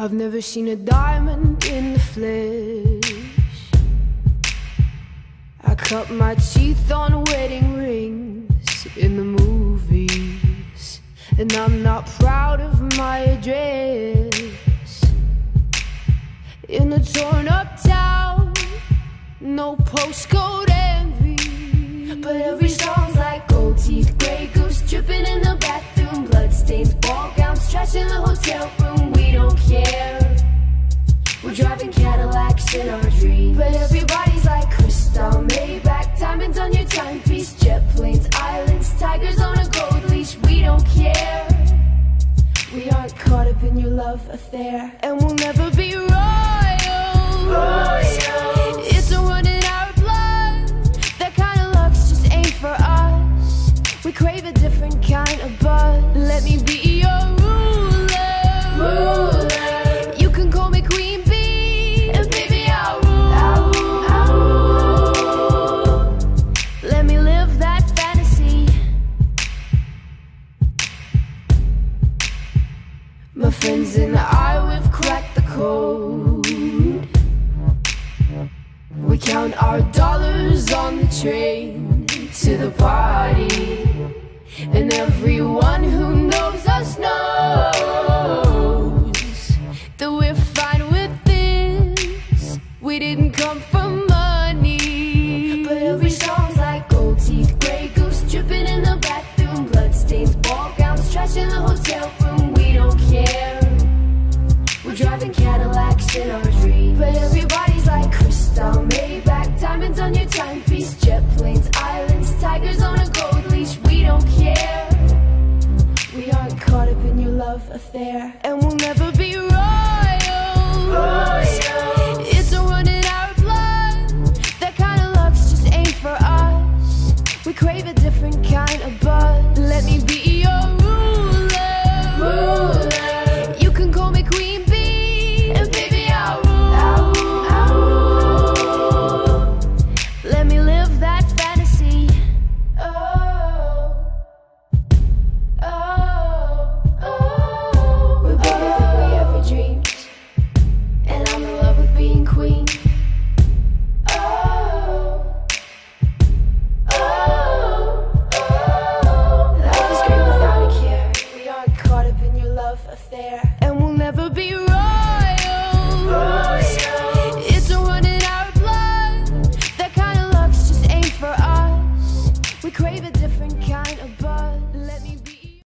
I've never seen a diamond in the flesh. I cut my teeth on wedding rings in the movies, and I'm not proud of my address. In a torn up town, no postcode envy, but every song's like gold teeth, grey goose dripping in the bathroom, bloodstains, ball gowns, trash in the hotel room. We don't care, we're driving Cadillacs in our dreams, but everybody's like crystal, Maybach, diamonds on your timepiece, jet planes, islands, tigers on a gold leash. We don't care, we aren't caught up in your love affair, and we'll never be royals. It's a run in our blood, that kind of luck's just ain't for us. We crave a different kind of buzz. Let me be your ruler. You can call me Queen Bee, and baby I'll rule. Let me live that fantasy. My friends and I, we've cracked the code. We count our dollars on the train to the party, and everyone who knows us knows that we're fine with this. We didn't come for money, but every song's like gold teeth, grey goose dripping in the bathroom, bloodstains, ball gowns, trash in the hotel room. We don't care, we're driving Cadillacs in our dreams, but everybody's like crystal, Maybach, diamonds on your timepiece, jet planes, islands, tigers on a gold leash. We don't care, we aren't caught up in your love affair, and we'll never be royals. It's a run in our blood, that kind of luck's just ain't for us. We crave a different kind of buzz. Let me be your ruler. You can call me Queen Bee, and baby I'll rule. Let me live that fantasy. We're bigger than we ever dreamed, and I'm in love with being queen. Life is great without a care. We aren't caught up in your love affair, and we'll never be royals. It's a run in our blood, that kind of luck's just ain't for us. We crave it.